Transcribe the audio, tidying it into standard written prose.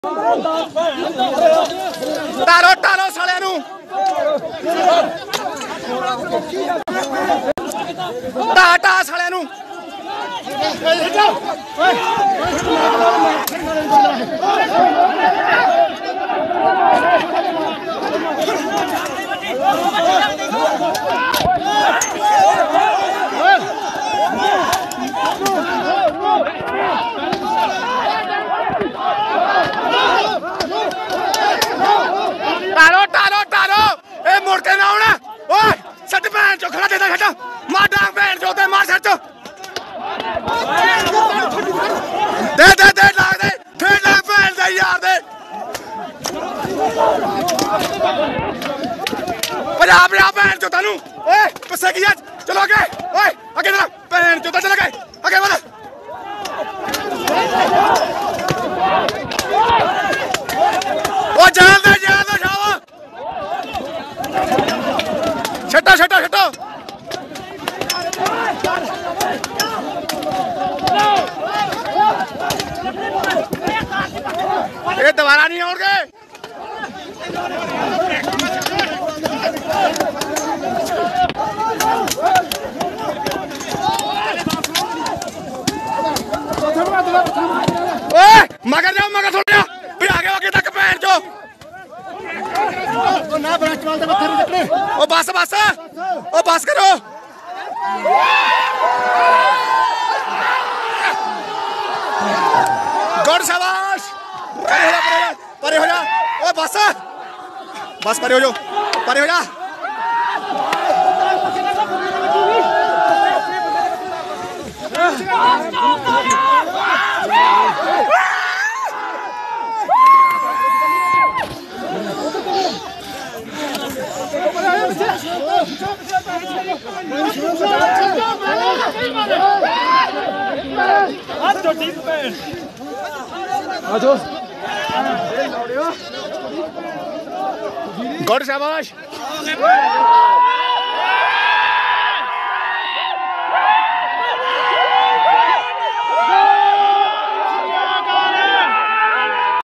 टालो टालो साले नू टा टा साले नू टालो टालो टालो ए मुड़ के ना आना ओए सट भैन चो खड़ा देता सट मार डांग भैन चो ते मार सट दे दे दे लाग दे फिर लाग भैन दे यार दे पंजाब पंजाब भैन चो तैनू ओए पिछे की चलो आगे ओए आगे चला भैन चो चल गए आगे बढ़ ओ जान दे शावा छट्टा छट्टा छट्टा ये दोबारा नहीं आओगे ओए मगर जाओ मगर थोड़ा फिर आगे आगे तक पैर जो ना बड़ा चलते पत्थर निकले ओ बस बस ओ बस करो गुड शाबाश परे हो जा ओ बस बस परे हो जाओ परे हो जा गुड शाबाश